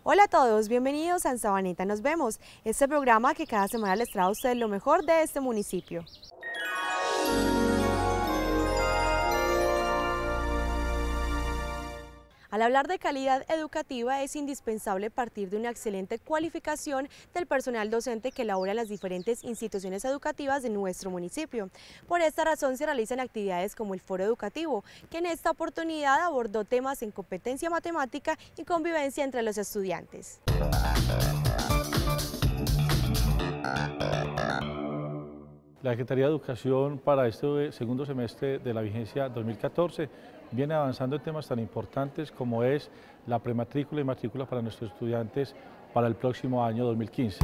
Hola a todos, bienvenidos a En Sabaneta Nos Vemos, este programa que cada semana les trae a ustedes lo mejor de este municipio. Al hablar de calidad educativa es indispensable partir de una excelente cualificación del personal docente que labora en las diferentes instituciones educativas de nuestro municipio. Por esta razón se realizan actividades como el Foro Educativo, que en esta oportunidad abordó temas en competencia matemática y convivencia entre los estudiantes. La Secretaría de Educación para este segundo semestre de la vigencia 2014 viene avanzando en temas tan importantes como es la prematrícula y matrícula para nuestros estudiantes para el próximo año 2015.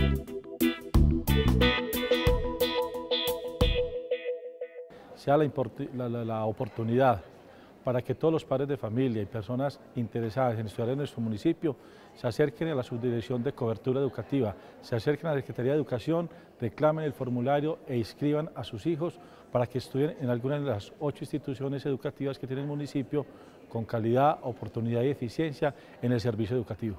Sea la oportunidad para que todos los padres de familia y personas interesadas en estudiar en nuestro municipio se acerquen a la Subdirección de Cobertura Educativa, se acerquen a la Secretaría de Educación, reclamen el formulario e inscriban a sus hijos para que estudien en alguna de las 8 instituciones educativas que tiene el municipio con calidad, oportunidad y eficiencia en el servicio educativo.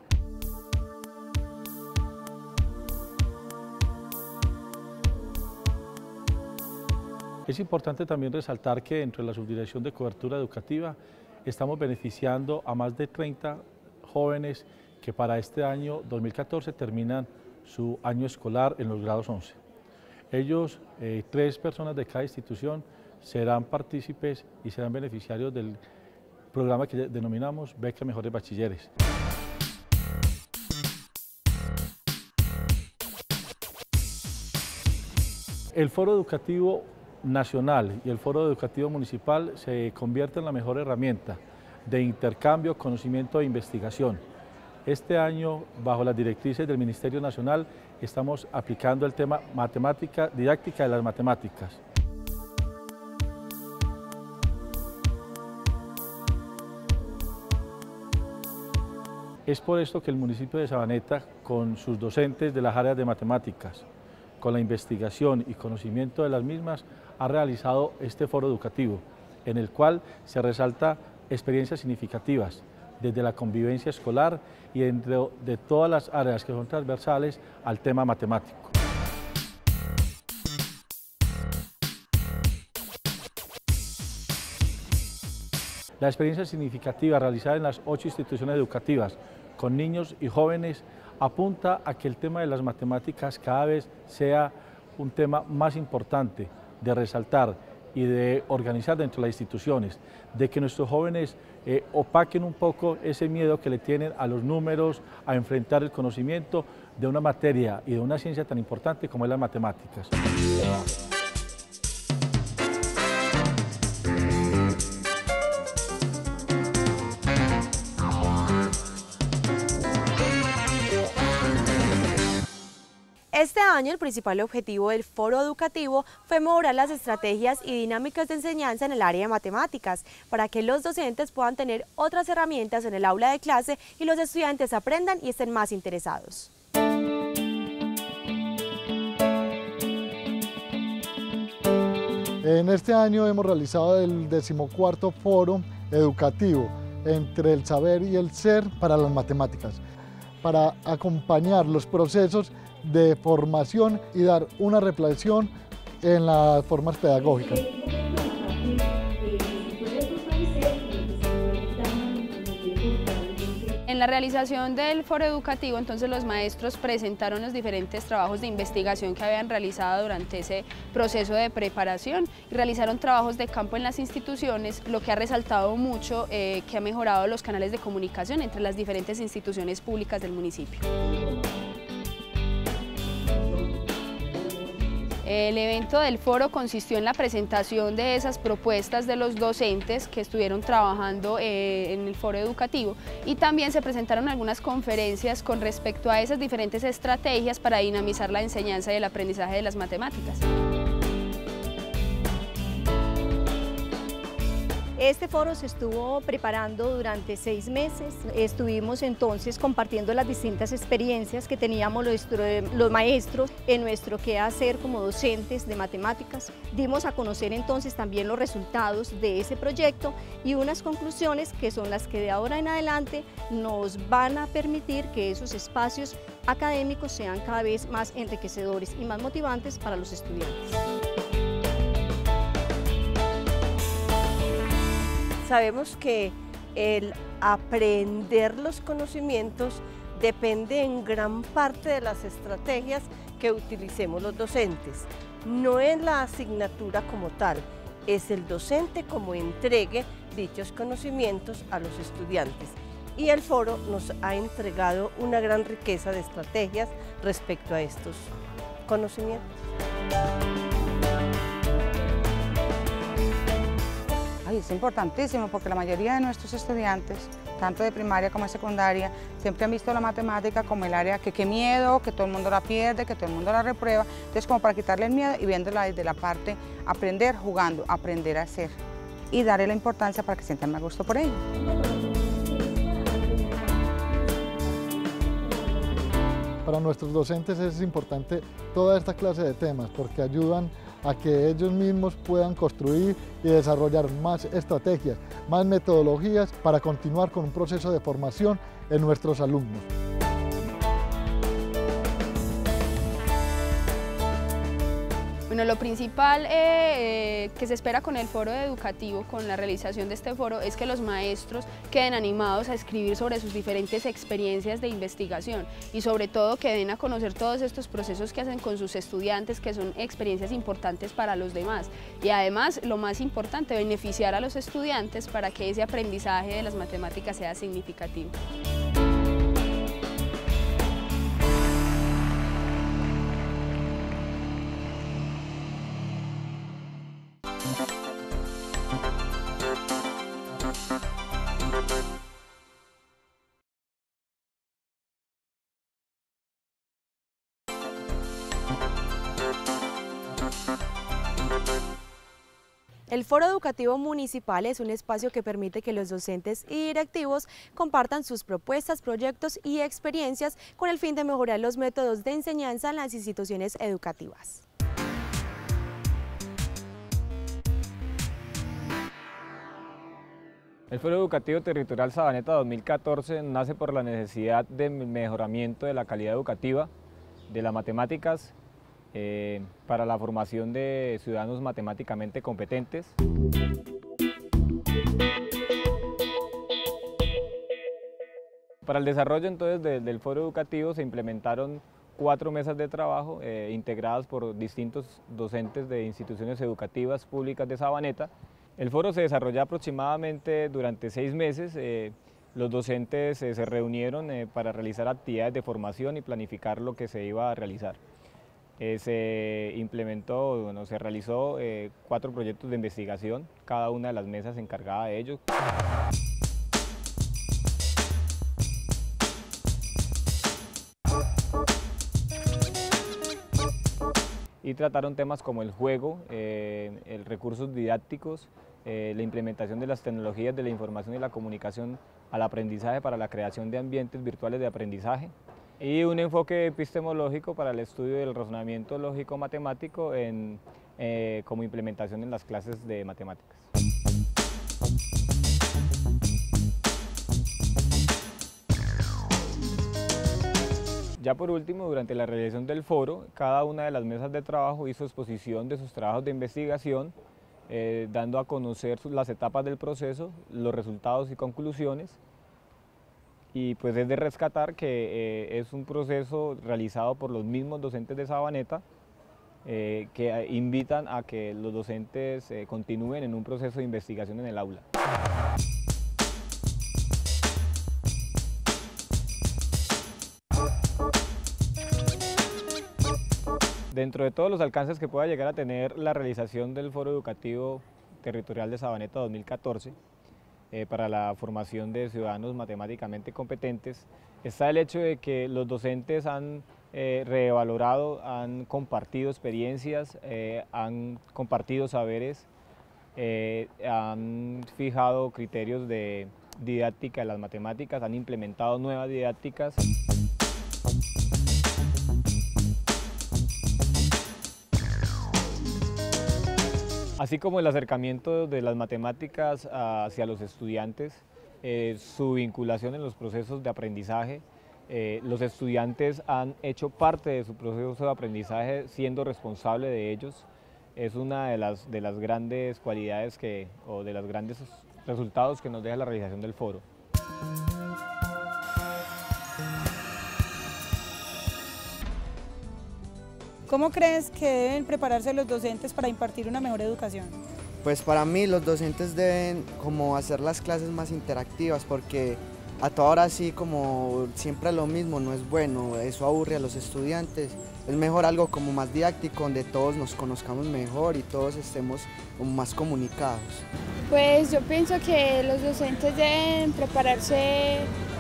Es importante también resaltar que dentro de la Subdirección de Cobertura Educativa estamos beneficiando a más de 30 jóvenes que para este año 2014 terminan su año escolar en los grados 11. Ellos, 3 personas de cada institución, serán partícipes y serán beneficiarios del programa que denominamos Beca Mejores Bachilleres. El Foro Educativo Nacional y el Foro Educativo Municipal se convierten en la mejor herramienta de intercambio, conocimiento e investigación. Este año, bajo las directrices del Ministerio Nacional, estamos aplicando el tema matemática, didáctica de las matemáticas. Es por esto que el municipio de Sabaneta, con sus docentes de las áreas de matemáticas, con la investigación y conocimiento de las mismas, ha realizado este foro educativo, en el cual se resalta experiencias significativas desde la convivencia escolar y dentro de todas las áreas que son transversales al tema matemático. La experiencia significativa realizada en las 8 instituciones educativas con niños y jóvenes apunta a que el tema de las matemáticas cada vez sea un tema más importante de resaltar y de organizar dentro de las instituciones, de que nuestros jóvenes opaquen un poco ese miedo que le tienen a los números, a enfrentar el conocimiento de una materia y de una ciencia tan importante como es las matemáticas. Este año el principal objetivo del Foro Educativo fue mejorar las estrategias y dinámicas de enseñanza en el área de matemáticas, para que los docentes puedan tener otras herramientas en el aula de clase y los estudiantes aprendan y estén más interesados. En este año hemos realizado el 14º Foro Educativo entre el saber y el ser para las matemáticas, para acompañar los procesos de formación y dar una reflexión en las formas pedagógicas. En la realización del foro educativo, entonces los maestros presentaron los diferentes trabajos de investigación que habían realizado durante ese proceso de preparación y realizaron trabajos de campo en las instituciones, lo que ha resaltado mucho que ha mejorado los canales de comunicación entre las diferentes instituciones públicas del municipio. El evento del foro consistió en la presentación de esas propuestas de los docentes que estuvieron trabajando en el foro educativo y también se presentaron algunas conferencias con respecto a esas diferentes estrategias para dinamizar la enseñanza y el aprendizaje de las matemáticas. Este foro se estuvo preparando durante 6 meses, estuvimos entonces compartiendo las distintas experiencias que teníamos los maestros en nuestro quehacer como docentes de matemáticas. Dimos a conocer entonces también los resultados de ese proyecto y unas conclusiones que son las que de ahora en adelante nos van a permitir que esos espacios académicos sean cada vez más enriquecedores y más motivantes para los estudiantes. Sabemos que el aprender los conocimientos depende en gran parte de las estrategias que utilicemos los docentes. No es la asignatura como tal, es el docente como entregue dichos conocimientos a los estudiantes. Y el foro nos ha entregado una gran riqueza de estrategias respecto a estos conocimientos. Es importantísimo porque la mayoría de nuestros estudiantes, tanto de primaria como de secundaria, siempre han visto la matemática como el área que qué miedo, que todo el mundo la pierde, que todo el mundo la reprueba. Entonces, como para quitarle el miedo y viéndola desde la parte aprender, jugando, aprender a hacer y darle la importancia para que sientan más gusto por ello. Para nuestros docentes es importante toda esta clase de temas porque ayudan a que ellos mismos puedan construir y desarrollar más estrategias, más metodologías para continuar con un proceso de formación en nuestros alumnos. Bueno, lo principal que se espera con el foro educativo, con la realización de este foro, es que los maestros queden animados a escribir sobre sus diferentes experiencias de investigación y sobre todo que den a conocer todos estos procesos que hacen con sus estudiantes, que son experiencias importantes para los demás. Y además, lo más importante, beneficiar a los estudiantes para que ese aprendizaje de las matemáticas sea significativo. El Foro Educativo Municipal es un espacio que permite que los docentes y directivos compartan sus propuestas, proyectos y experiencias con el fin de mejorar los métodos de enseñanza en las instituciones educativas. El Foro Educativo Territorial Sabaneta 2014 nace por la necesidad de mejoramiento de la calidad educativa, de las matemáticas, para la formación de ciudadanos matemáticamente competentes. Para el desarrollo entonces del foro educativo se implementaron 4 mesas de trabajo integradas por distintos docentes de instituciones educativas públicas de Sabaneta. El foro se desarrolló aproximadamente durante 6 meses. Los docentes se reunieron para realizar actividades de formación y planificar lo que se iba a realizar. Se implementó, bueno, se realizó 4 proyectos de investigación, cada una de las mesas encargada de ello. Y trataron temas como el juego, recursos didácticos, la implementación de las tecnologías de la información y la comunicación al aprendizaje para la creación de ambientes virtuales de aprendizaje, y un enfoque epistemológico para el estudio del razonamiento lógico-matemático como implementación en las clases de matemáticas. Ya por último, durante la realización del foro, cada una de las mesas de trabajo hizo exposición de sus trabajos de investigación, dando a conocer las etapas del proceso, los resultados y conclusiones. Y pues es de rescatar que es un proceso realizado por los mismos docentes de Sabaneta, que invitan a que los docentes continúen en un proceso de investigación en el aula. Dentro de todos los alcances que pueda llegar a tener la realización del Foro Educativo Territorial de Sabaneta 2014, para la formación de ciudadanos matemáticamente competentes, está el hecho de que los docentes han revalorado, han compartido experiencias, han compartido saberes han fijado criterios de didáctica de las matemáticas, han implementado nuevas didácticas. Así como el acercamiento de las matemáticas hacia los estudiantes, su vinculación en los procesos de aprendizaje, los estudiantes han hecho parte de su proceso de aprendizaje siendo responsable de ellos. Es una de las grandes cualidades o de los grandes resultados que nos deja la realización del foro. ¿Cómo crees que deben prepararse los docentes para impartir una mejor educación? Pues para mí los docentes deben como hacer las clases más interactivas, porque a toda hora sí como siempre lo mismo no es bueno, eso aburre a los estudiantes. Es mejor algo como más didáctico, donde todos nos conozcamos mejor y todos estemos como más comunicados. Pues yo pienso que los docentes deben prepararse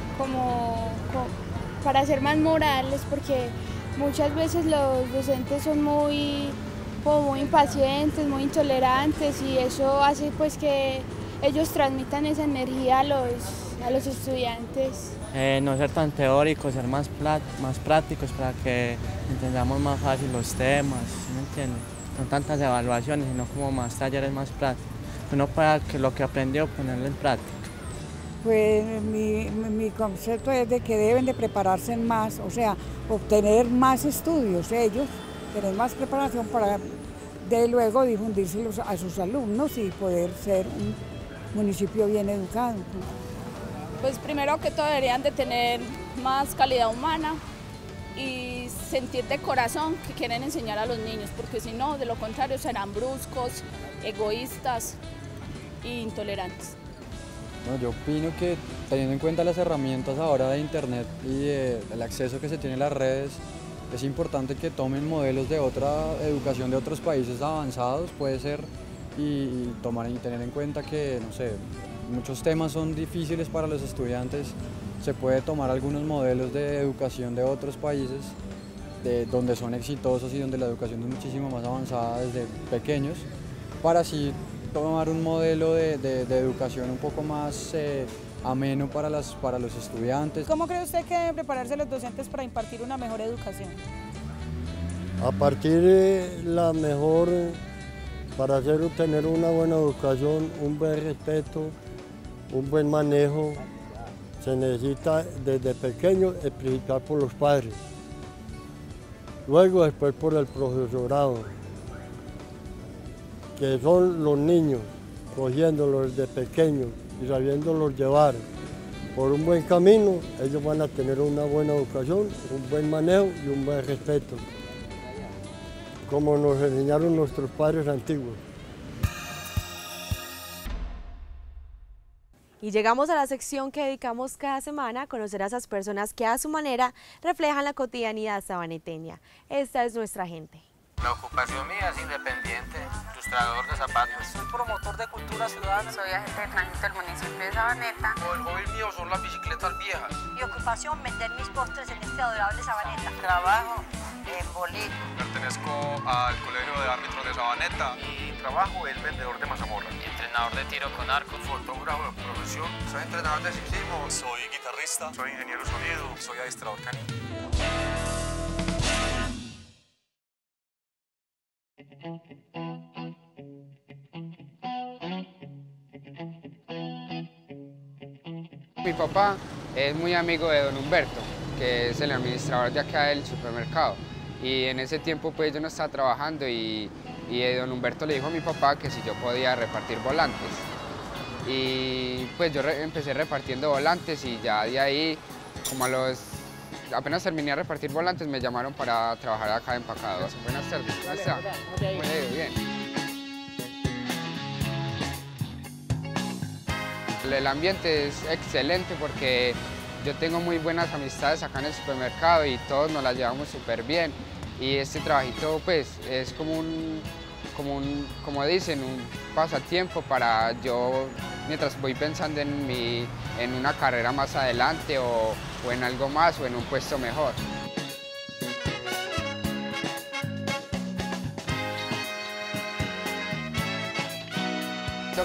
para ser más morales, porque muchas veces los docentes son muy impacientes, muy intolerantes, y eso hace pues que ellos transmitan esa energía a los estudiantes. No ser tan teóricos, ser más prácticos para que entendamos más fácil los temas, ¿sí me entiende? No tantas evaluaciones, sino como más talleres más prácticos. Uno para que lo que aprendió ponerlo en práctica. Pues mi concepto es de que deben de prepararse más, o sea, obtener más estudios ellos, tener más preparación para de luego difundírselos a sus alumnos y poder ser un municipio bien educado. Pues primero que todo deberían de tener más calidad humana y sentir de corazón que quieren enseñar a los niños, porque si no, de lo contrario serán bruscos, egoístas e intolerantes. No, yo opino que teniendo en cuenta las herramientas ahora de internet y el acceso que se tiene a las redes, es importante que tomen modelos de otra educación de otros países avanzados, puede ser, y tener en cuenta que, no sé, muchos temas son difíciles para los estudiantes, se puede tomar algunos modelos de educación de otros países, donde son exitosos y donde la educación es muchísimo más avanzada desde pequeños, para así tomar un modelo de educación un poco más ameno para los estudiantes. ¿Cómo cree usted que deben prepararse los docentes para impartir una mejor educación? A partir de la mejor, para tener una buena educación, un buen respeto, un buen manejo, se necesita desde pequeño explicar por los padres, luego después por el profesorado, que son los niños, cogiéndolos desde pequeños y sabiéndolos llevar por un buen camino, ellos van a tener una buena educación, un buen manejo y un buen respeto, como nos enseñaron nuestros padres antiguos. Y llegamos a la sección que dedicamos cada semana a conocer a esas personas que a su manera reflejan la cotidianidad sabaneteña. Esta es nuestra gente. La ocupación mía es independiente, ilustrador de zapatos. Soy promotor de cultura ciudadana. Soy agente de tránsito del municipio de Sabaneta. El hobby mío son las bicicletas viejas. Mi ocupación, vender mis postres en este adorable Sabaneta. Trabajo en Bolito. Pertenezco al Colegio de Árbitros de Sabaneta. Mi trabajo es vendedor de mazamorra. Entrenador de tiro con arco. Fotógrafo de profesión. Soy entrenador de ciclismo. Soy guitarrista. Soy ingeniero de sonido. Soy adiestrador canino. Mi papá es muy amigo de don Humberto, que es el administrador de acá del supermercado, y en ese tiempo pues yo no estaba trabajando y don Humberto le dijo a mi papá que si yo podía repartir volantes, y pues yo empecé repartiendo volantes y ya de ahí, como apenas terminé de repartir volantes, me llamaron para trabajar acá de empacador. Buenas tardes, ¿cómo está? Muy bien. El ambiente es excelente porque yo tengo muy buenas amistades acá en el supermercado y todos nos las llevamos súper bien. Y este trabajito pues es como dicen, un pasatiempo para yo, mientras voy pensando en una carrera más adelante o en algo más o en un puesto mejor.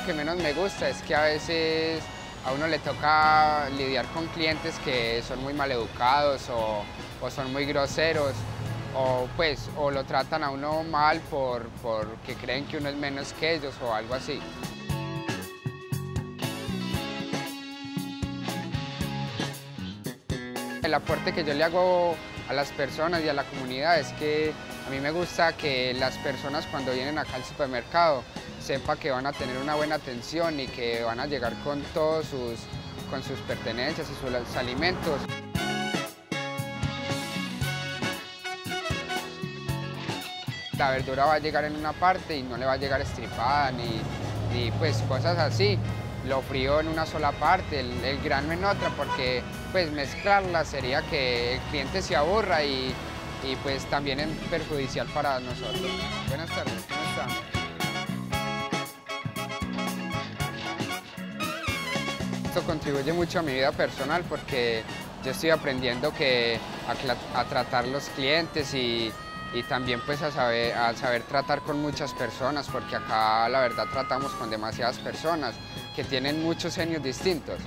que menos me gusta es que a veces a uno le toca lidiar con clientes que son muy maleducados o son muy groseros o lo tratan a uno mal porque creen que uno es menos que ellos o algo así. El aporte que yo le hago a las personas y a la comunidad es que a mí me gusta que las personas cuando vienen acá al supermercado sepan que van a tener una buena atención y que van a llegar con todos sus pertenencias y sus alimentos. La verdura va a llegar en una parte y no le va a llegar estripada ni pues cosas así. Lo frío en una sola parte, el grano en otra, porque pues mezclarla sería que el cliente se aburra y pues también es perjudicial para nosotros. Buenas tardes, ¿cómo están? Esto contribuye mucho a mi vida personal porque yo estoy aprendiendo a tratar los clientes y también pues a saber tratar con muchas personas, porque acá la verdad tratamos con demasiadas personas que tienen muchos genios distintos.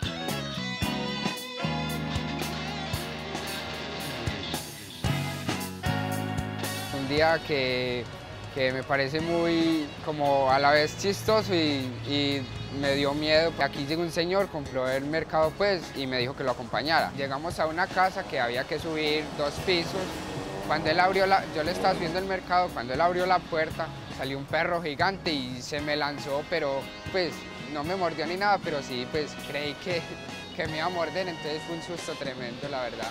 Un día que me parece muy como a la vez chistoso y me dio miedo. Aquí llegó un señor, compró el mercado pues y me dijo que lo acompañara. Llegamos a una casa que había que subir 2 pisos. Cuando él abrió yo le estaba subiendo el mercado, cuando él abrió la puerta salió un perro gigante y se me lanzó, pero pues no me mordió ni nada, pero sí pues creí que me iba a morder, entonces fue un susto tremendo, la verdad.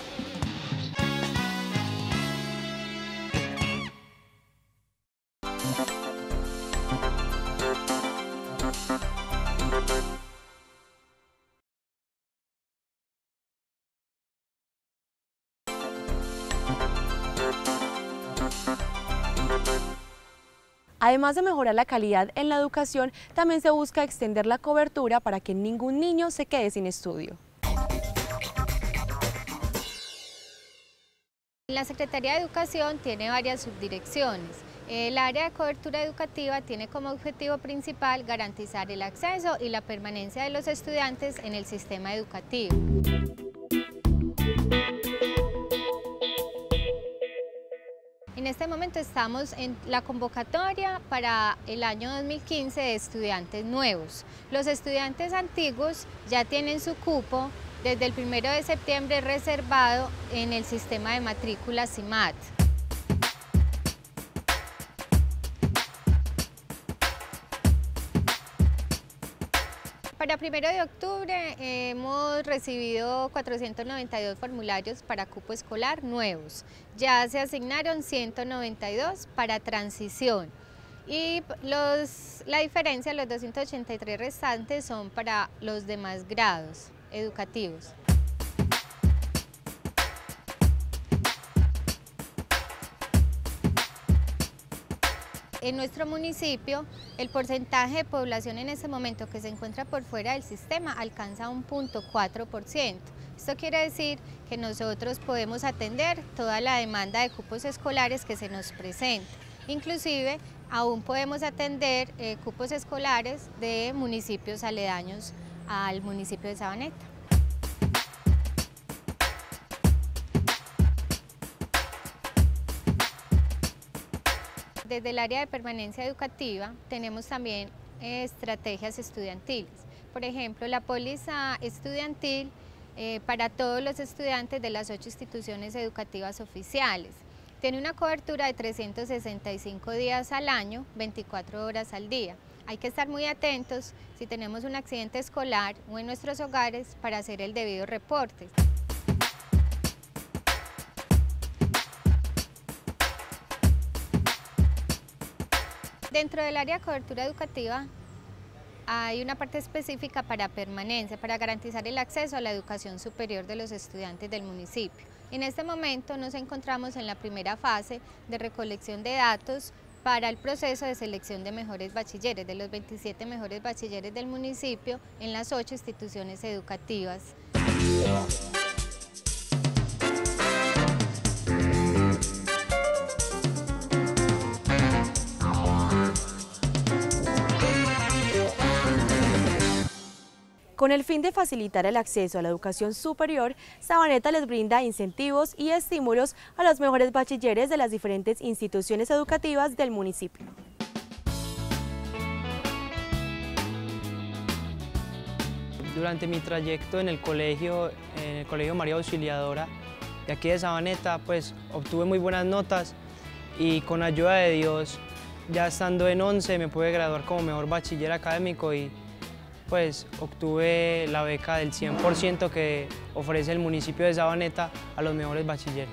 Además de mejorar la calidad en la educación, también se busca extender la cobertura para que ningún niño se quede sin estudio. La Secretaría de Educación tiene varias subdirecciones. El área de cobertura educativa tiene como objetivo principal garantizar el acceso y la permanencia de los estudiantes en el sistema educativo. En este momento estamos en la convocatoria para el año 2015 de estudiantes nuevos. Los estudiantes antiguos ya tienen su cupo desde el 1 de septiembre reservado en el sistema de matrícula CIMAT. Para 1 de octubre hemos recibido 492 formularios para cupo escolar nuevos. Ya se asignaron 192 para transición y la diferencia, los 283 restantes, son para los demás grados educativos. En nuestro municipio, el porcentaje de población en este momento que se encuentra por fuera del sistema alcanza un 0.4%. Esto quiere decir que nosotros podemos atender toda la demanda de cupos escolares que se nos presenta. Inclusive, aún podemos atender cupos escolares de municipios aledaños al municipio de Sabaneta. Desde el área de permanencia educativa tenemos también estrategias estudiantiles. Por ejemplo, la póliza estudiantil para todos los estudiantes de las 8 instituciones educativas oficiales. Tiene una cobertura de 365 días al año, 24 horas al día. Hay que estar muy atentos si tenemos un accidente escolar o en nuestros hogares para hacer el debido reporte. Dentro del área de cobertura educativa hay una parte específica para permanencia, para garantizar el acceso a la educación superior de los estudiantes del municipio. En este momento nos encontramos en la primera fase de recolección de datos para el proceso de selección de mejores bachilleres, de los 27 mejores bachilleres del municipio en las 8 instituciones educativas. Con el fin de facilitar el acceso a la educación superior, Sabaneta les brinda incentivos y estímulos a los mejores bachilleres de las diferentes instituciones educativas del municipio. Durante mi trayecto en el colegio María Auxiliadora de aquí de Sabaneta, pues obtuve muy buenas notas y con ayuda de Dios, ya estando en 11, me pude graduar como mejor bachiller académico y pues obtuve la beca del 100% que ofrece el municipio de Sabaneta a los mejores bachilleres.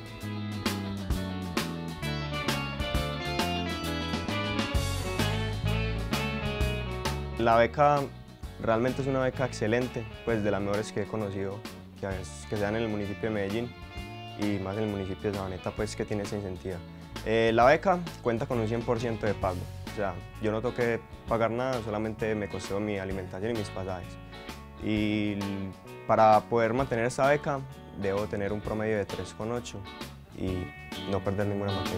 La beca realmente es una beca excelente, pues de las mejores que he conocido, que se dan en el municipio de Medellín y más en el municipio de Sabaneta, pues que tiene ese incentivo. La beca cuenta con un 100% de pago, o sea, yo no tengo que pagar nada, solamente me costó mi alimentación y mis pasajes. Y para poder mantener esta beca debo tener un promedio de 3,8 y no perder ninguna materia.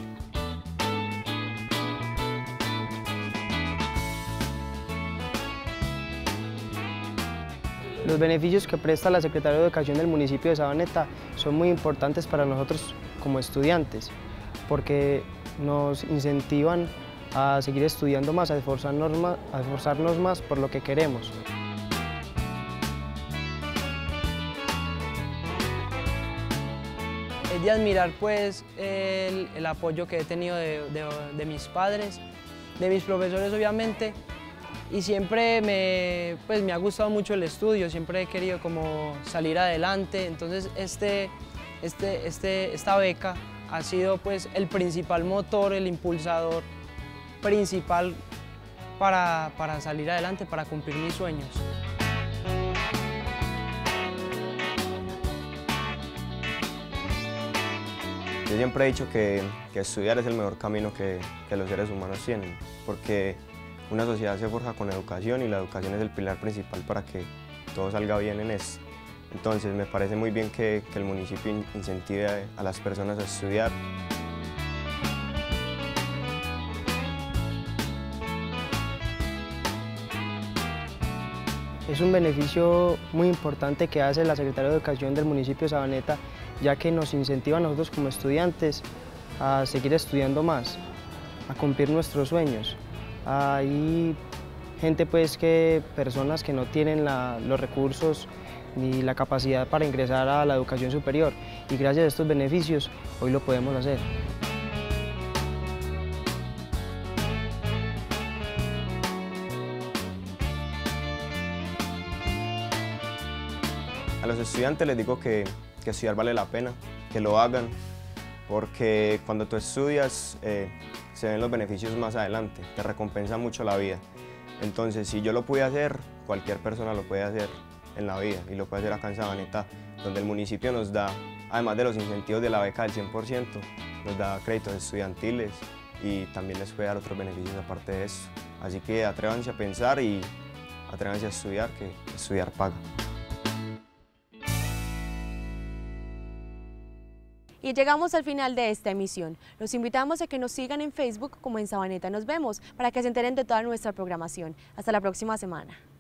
Los beneficios que presta la Secretaría de Educación del municipio de Sabaneta son muy importantes para nosotros como estudiantes, porque nos incentivan a seguir estudiando más, a esforzarnos más por lo que queremos. Es de admirar pues el apoyo que he tenido de mis padres, de mis profesores obviamente, y siempre me ha gustado mucho el estudio, siempre he querido como salir adelante, entonces esta beca ha sido pues el principal motor, el impulsador principal para salir adelante, para cumplir mis sueños. Yo siempre he dicho que estudiar es el mejor camino que los seres humanos tienen, porque una sociedad se forja con educación y la educación es el pilar principal para que todo salga bien en esto. Entonces me parece muy bien que el municipio incentive a las personas a estudiar. Es un beneficio muy importante que hace la Secretaría de Educación del municipio de Sabaneta, ya que nos incentiva a nosotros como estudiantes a seguir estudiando más, a cumplir nuestros sueños. Hay gente personas que no tienen los recursos ni la capacidad para ingresar a la educación superior y gracias a estos beneficios hoy lo podemos hacer. A los estudiantes les digo que estudiar vale la pena, que lo hagan, porque cuando tú estudias se ven los beneficios más adelante, te recompensa mucho la vida. Entonces, si yo lo pude hacer, cualquier persona lo puede hacer en la vida y lo puede hacer acá en Sabaneta, donde el municipio nos da, además de los incentivos de la beca del 100%, nos da créditos estudiantiles y también les puede dar otros beneficios aparte de eso. Así que atrévanse a pensar y atrévanse a estudiar, que estudiar paga. Y llegamos al final de esta emisión. Los invitamos a que nos sigan en Facebook como en Sabaneta Nos Vemos para que se enteren de toda nuestra programación. Hasta la próxima semana.